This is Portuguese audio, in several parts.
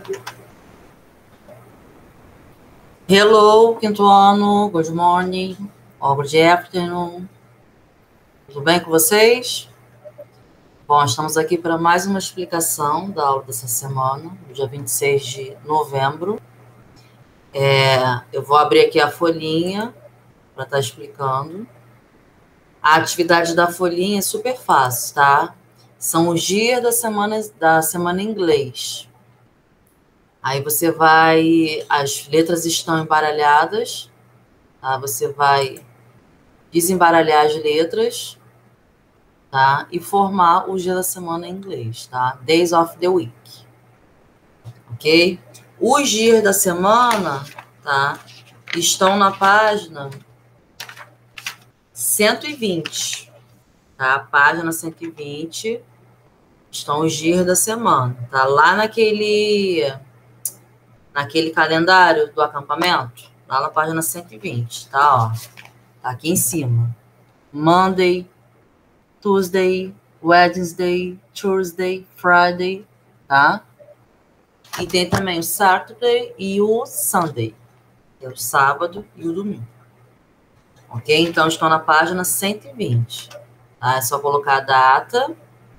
Hello, quinto ano, good morning, or good afternoon. Tudo bem com vocês? Bom, estamos aqui para mais uma explicação da aula dessa semana, no dia 26 de novembro. Eu vou abrir aqui a folhinha para estar explicando. A atividade da folhinha é super fácil, tá? São os dias da semana em inglês. Aí você vai... As letras estão embaralhadas, tá? Você vai desembaralhar as letras, tá? E formar o dia da semana em inglês, tá? Days of the week. Ok? Os dias da semana, tá? Estão na página 120, tá? Página 120 estão os dias da semana, tá? Lá naquele calendário do acampamento, lá na página 120, tá? Ó, tá aqui em cima. Monday, Tuesday, Wednesday, Thursday, Friday, tá? E tem também o Saturday e o Sunday, que é o sábado e o domingo. Ok? Então, estão na página 120. Tá? É só colocar a data.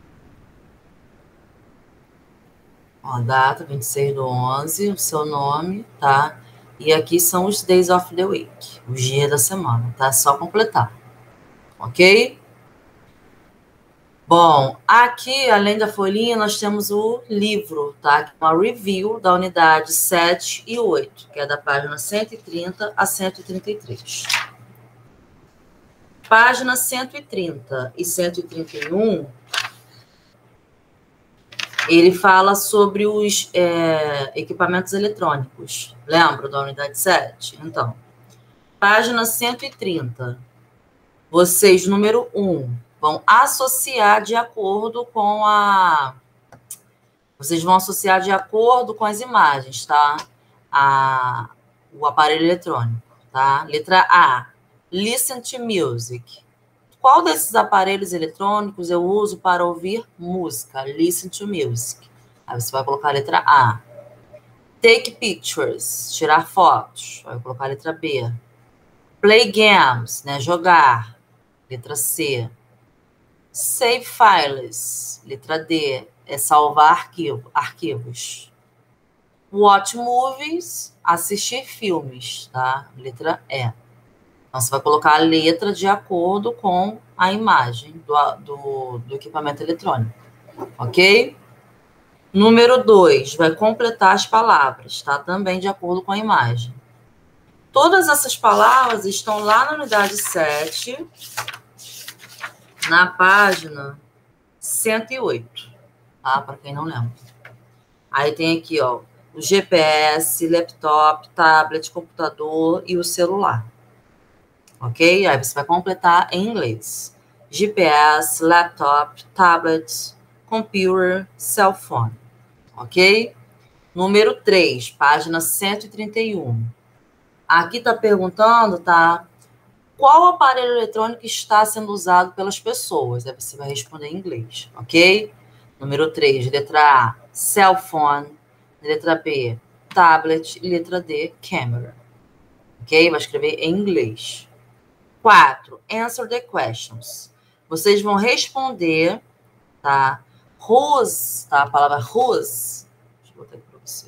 Ó, data, 26/11, o seu nome, tá? E aqui são os Days of the Week, os dias da semana, tá? É só completar. Ok? Bom, aqui, além da folhinha, nós temos o livro, tá? Uma review da unidade 7 e 8, que é da página 130 a 133. Página 130 e 131, ele fala sobre os equipamentos eletrônicos. Lembra da unidade 7? Então, página 130, vocês, número 1, vão associar de acordo com a... Vocês vão associar de acordo com as imagens, tá? O aparelho eletrônico, tá? Letra A, listen to music. Qual desses aparelhos eletrônicos eu uso para ouvir música? Listen to music. Aí você vai colocar a letra A. Take pictures, tirar fotos. Vai colocar a letra B. Play games, né? Jogar. Letra C. Save files. Letra D. É salvar arquivos. Watch movies, assistir filmes, tá? Letra E. Então, você vai colocar a letra de acordo com a imagem do equipamento eletrônico, ok? Número 2, vai completar as palavras, tá? Também de acordo com a imagem. Todas essas palavras estão lá na unidade 7, na página 108, tá? Para quem não lembra. Aí tem aqui, ó, o GPS, laptop, tablet, computador e o celular. Ok? Aí você vai completar em inglês. GPS, laptop, tablet, computer, cell phone. Ok? Número 3, página 131. Aqui está perguntando, tá? Qual aparelho eletrônico está sendo usado pelas pessoas? Aí você vai responder em inglês, ok? Número 3, letra A, cell phone. Letra B, tablet. Letra D, camera. Ok? Vai escrever em inglês. 4. Answer the questions. Vocês vão responder, tá? Whose, tá? A palavra whose. Deixa eu botar aqui para vocês.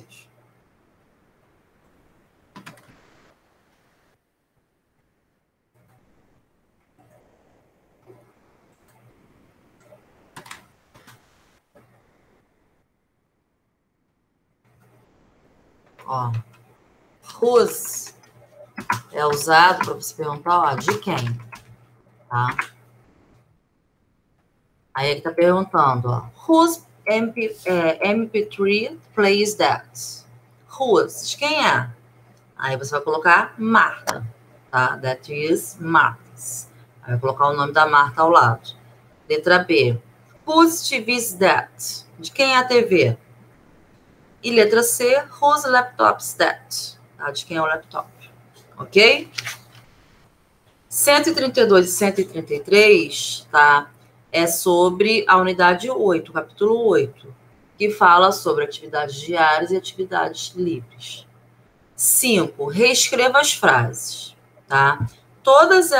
Ó. Whose é usado para você perguntar, ó, de quem, tá? Aí ele tá perguntando, ó. Whose MP3 plays that? Whose, de quem é? Aí você vai colocar Marta, tá? That is Marta's. Aí vai colocar o nome da Marta ao lado. Letra B. Whose TV is that? De quem é a TV? E letra C. Whose laptop is that? Tá? De quem é o laptop. Ok? 132 e 133, tá? É sobre a unidade 8, capítulo 8. que fala sobre atividades diárias e atividades livres. 5. Reescreva as frases, tá? Todas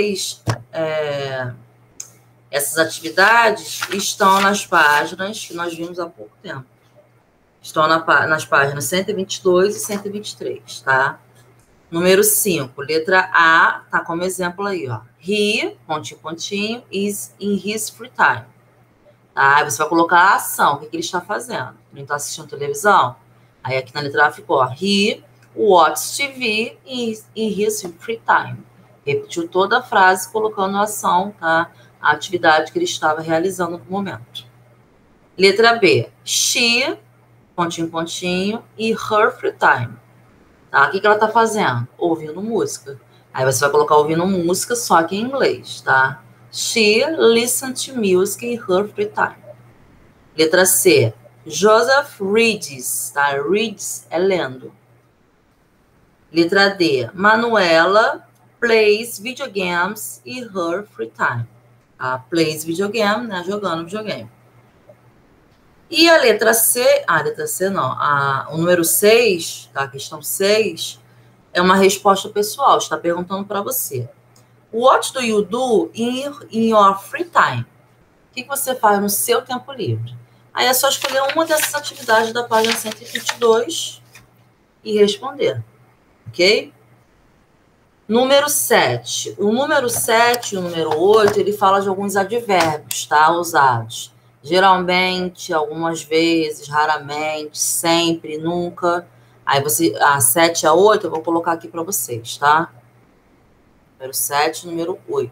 essas atividades estão nas páginas que nós vimos há pouco tempo. Estão nas páginas 122 e 123, tá? Número 5, letra A, tá como exemplo aí, ó. He, pontinho, pontinho, is in his free time. Tá? Aí você vai colocar a ação, o que ele está fazendo. Ele está assistindo televisão? Aí aqui na letra A ficou, ó. He watches TV in his free time. Repetiu toda a frase colocando a ação, tá? A atividade que ele estava realizando no momento. Letra B, she, pontinho, pontinho, e her free time. Tá? O que ela está fazendo? Ouvindo música. Aí você vai colocar ouvindo música, só que em inglês, tá? She listens to music in her free time. Letra C. Joseph reads, tá? Reads é lendo. Letra D. Manuela plays videogames in her free time. Tá? Plays videogame, né? Jogando videogame. E a letra C, letra C não, o número 6, tá? A questão 6, é uma resposta pessoal, está perguntando para você. What do you do in your free time? O que você faz no seu tempo livre? Aí é só escolher uma dessas atividades da página 122 e responder, ok? Número 7. O número 7 e o número 8, ele fala de alguns advérbios, tá? Usados. Geralmente, algumas vezes, raramente, sempre, nunca. Aí você, a 7 e a 8, eu vou colocar aqui para vocês, tá? Número 7 e número 8.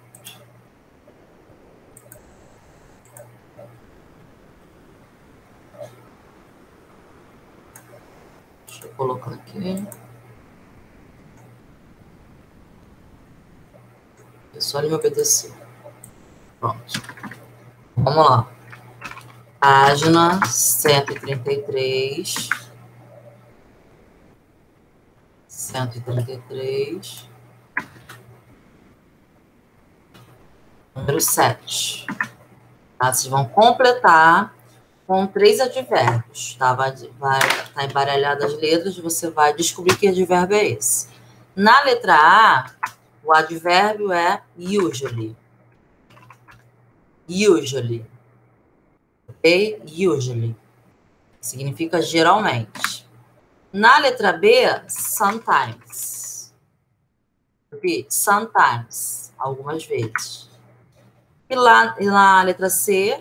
Deixa eu colocar aqui. É só ele me obedecer. Pronto. Vamos lá. Página 133. 133. Número 7. Tá? Vocês vão completar com 3 advérbios, tá? Vai estar embaralhado as letras, você vai descobrir que advérbio é esse. Na letra A, o advérbio é usually. Usually. Ok? Usually. Significa geralmente. Na letra B, sometimes. Repeat, sometimes. Algumas vezes. E lá na letra C,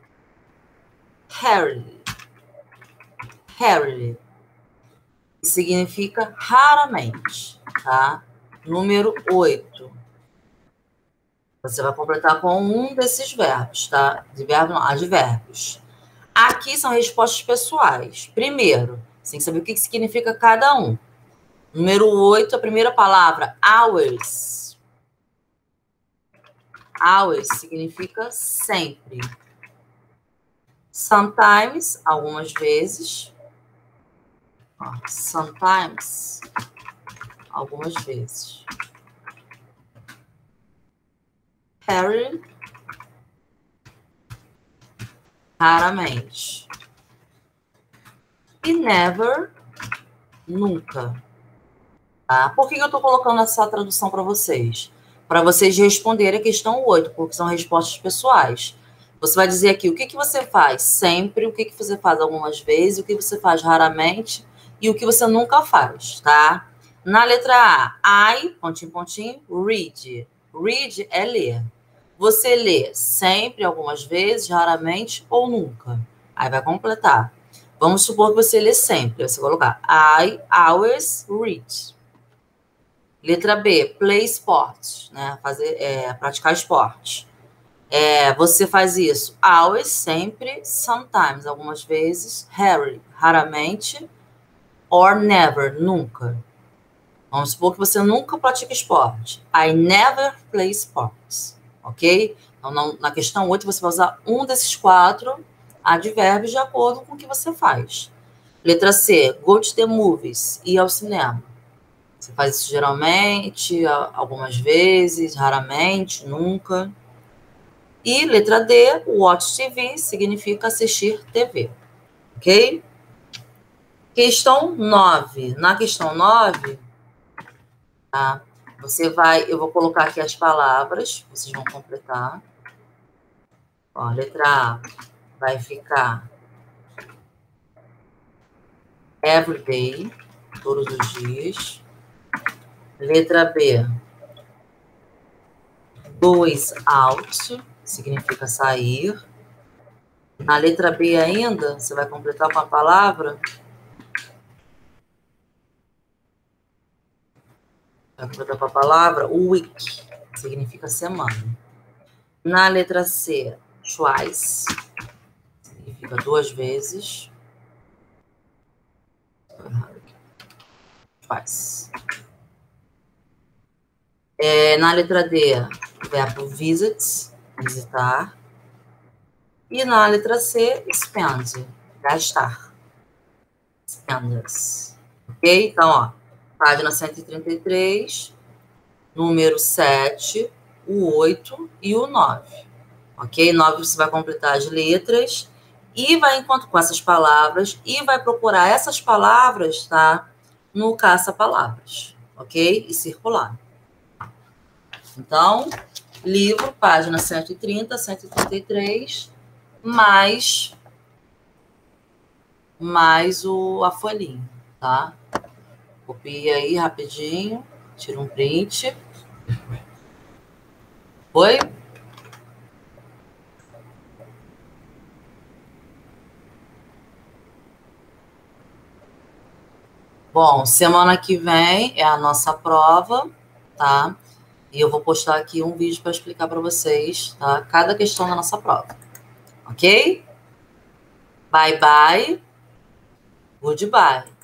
rarely. Rarely. Significa raramente, tá? Número 8. Você vai completar com um desses verbos, tá? Advérbios. Aqui são respostas pessoais. Primeiro, você tem que saber o que significa cada um. Número 8, a primeira palavra, always. Always significa sempre. Sometimes, algumas vezes. Sometimes, algumas vezes. Rarely, raramente. E never, nunca. Tá? Por que eu estou colocando essa tradução para vocês? Para vocês responderem a questão 8, porque são respostas pessoais. Você vai dizer aqui o que você faz sempre, o que você faz algumas vezes, o que você faz raramente e o que você nunca faz, tá? Na letra A, I, pontinho, pontinho, read. Read é ler. Você lê sempre, algumas vezes, raramente ou nunca. Aí vai completar. Vamos supor que você lê sempre. Você vai colocar I always read. Letra B, play sports, né? Praticar esporte. Você faz isso always, sempre, sometimes, algumas vezes, raramente, or never, nunca. Vamos supor que você nunca pratica esporte. I never play sports, ok? Então, na questão 8, você vai usar um desses 4 advérbios de acordo com o que você faz. Letra C, go to the movies, ir ao cinema. Você faz isso geralmente, algumas vezes, raramente, nunca. E letra D, watch TV, significa assistir TV. ok? Questão 9. Na questão 9, tá? Eu vou colocar aqui as palavras, vocês vão completar. Ó, a letra A vai ficar everyday, todos os dias. Letra B, goes out, significa sair. Na letra B ainda, você vai completar com a palavra. Vai completar com a palavra week, significa semana. Na letra C, twice, significa 2 vezes. Twice. Na letra D, verbo visit, visitar. E na letra C, spend, gastar. Spenders. Ok? Então, ó, página 133, número 7, o 8 e o 9. Ok? 9 você vai completar as letras e vai encontrar com essas palavras e vai procurar essas palavras, tá? No caça-palavras. Ok? E circular. Então, livro, página 130, 133, mais a folhinha, tá? Copia aí rapidinho, tira um print. Oi? Bom, semana que vem é a nossa prova, tá? E eu vou postar aqui um vídeo para explicar para vocês, tá? Cada questão da nossa prova. Ok? Bye, bye. Goodbye.